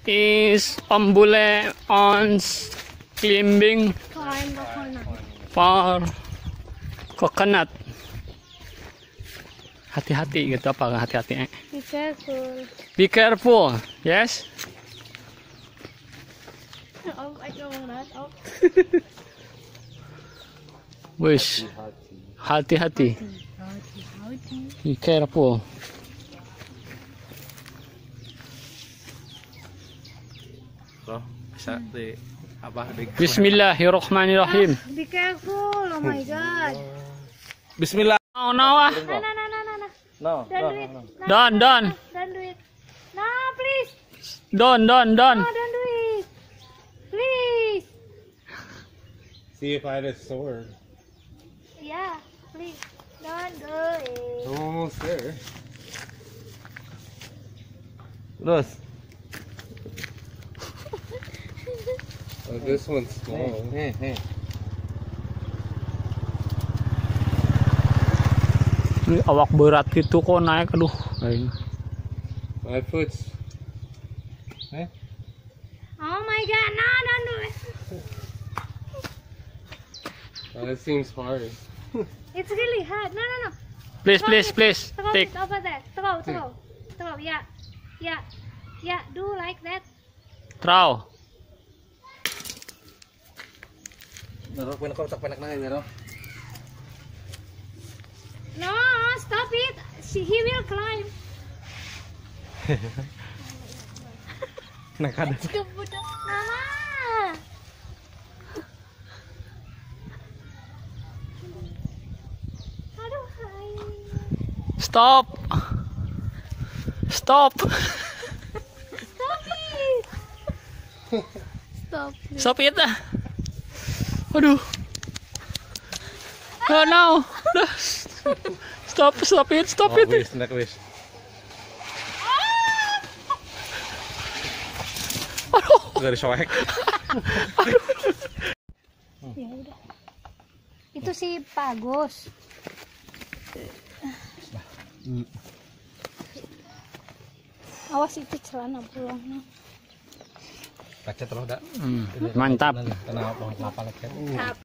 is bule on climbing for coconut. Hati-hati gitu, apa hati-hati? Be careful. Be careful. Yes. Oh, I don't want that. Oh. Wish. Hati-hati. Be careful. Loh, bisa di apa di Bismillahirrahmanirrahim. Be careful. Oh my god. Bismillah. Oh, no, ah. No. Don't do it. Don't. Don't do it. No, please. Don't. No, don't do it. Please. See if I had a sword. Yeah, please. Don't do it. Almost there. Terus. Oh, this one's small. Hey. Ini awak berat gitu kok naik, aduh. My foot's. Hey. Oh my god, no, don't do it. Oh, it seems hard. It's really hard. No. Please. Throw Take. it over there. Throw. Yeah. Do like that. Throw. Naruh penak na naruh. No, stop it. He will climb. Nakada. Mama. Aduh, hai. Stop. Stop it. Stop it. Aduh. Oh no. Stop it. Wis. Aduh. Dari soek. Ya udah. Itu si Pak Agus. Awas itu celana pulang. Kaca terus dah. Mantap. Kenapa pohon kelapa lagi?